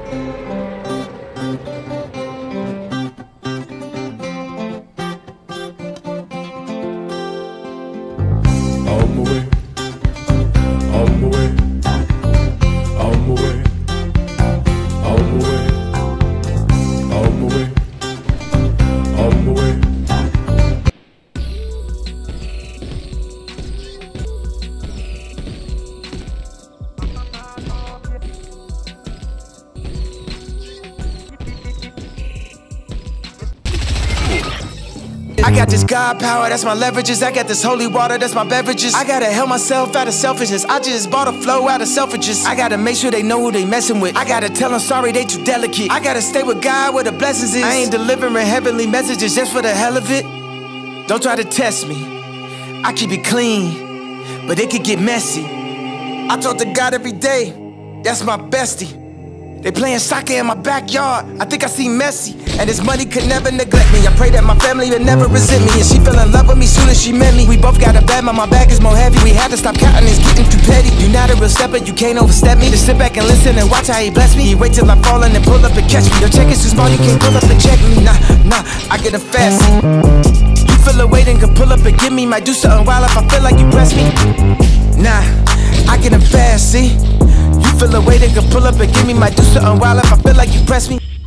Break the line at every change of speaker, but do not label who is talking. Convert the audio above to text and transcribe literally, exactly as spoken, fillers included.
On my way, on my way, on my way, on my way, on my way, on my way.
I got this God power, that's my leverages. I got this holy water, that's my beverages. I gotta help myself out of selfishness. I just bought a flow out of selfishness. I gotta make sure they know who they messing with. I gotta tell them sorry, they too delicate. I gotta stay with God where the blessings is. I ain't delivering heavenly messages just for the hell of it. Don't try to test me, I keep it clean, but it could get messy. I talk to God every day, that's my bestie. They playing soccer in my backyard, I think I see Messi. And this money could never neglect me. I pray that my family would never resent me. And she fell in love with me soon as she met me. We both got a bad, but my bag is more heavy. We had to stop counting, it's getting too petty. You not a real stepper, you can't overstep me. Just sit back and listen and watch how he bless me. He wait till I fall and then pull up and catch me. Your check is too small, you can't pull up and check me. Nah, nah, I get a fast. You feel a weight and can pull up and give me. Might do something wild if I feel like you press me. Nah, I get a fast, see. You feel a way they can pull up and give me. Might do something wild if I feel like you press me.